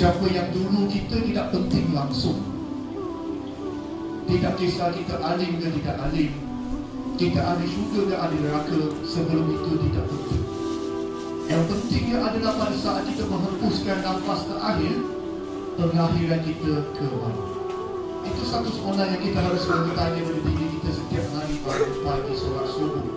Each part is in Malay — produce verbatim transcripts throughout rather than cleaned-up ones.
Siapa yang dulu kita tidak penting langsung. Tidak kisah kita alim ke tidak alim, kita ahli syurga ke ahli neraka, sebelum itu tidak penting. Yang pentingnya adalah pada saat kita menghempuskan nafas terakhir, pengakhiran kita ke mana. Itu satu soalan yang kita harus bertanya pada diri kita setiap hari pada pagi solat subuh.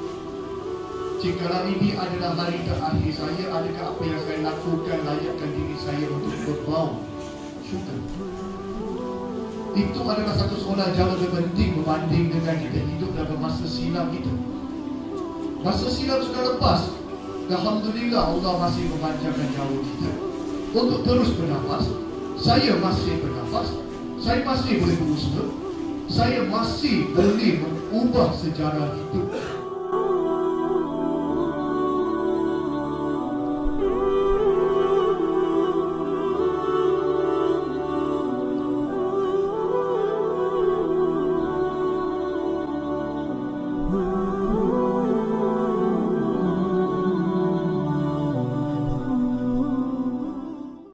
Jika ini adalah hari terakhir saya, adakah apa yang saya lakukan layakkan diri saya untuk berbau syurga? Itu adalah satu soalan jauh lebih penting berbanding dengan kita hidup dalam masa silam itu. Masa silam sudah lepas, alhamdulillah Allah masih memanjangkan nyawa kita untuk terus bernafas. Saya masih bernafas, saya masih boleh berusaha, saya masih boleh mengubah sejarah hidup.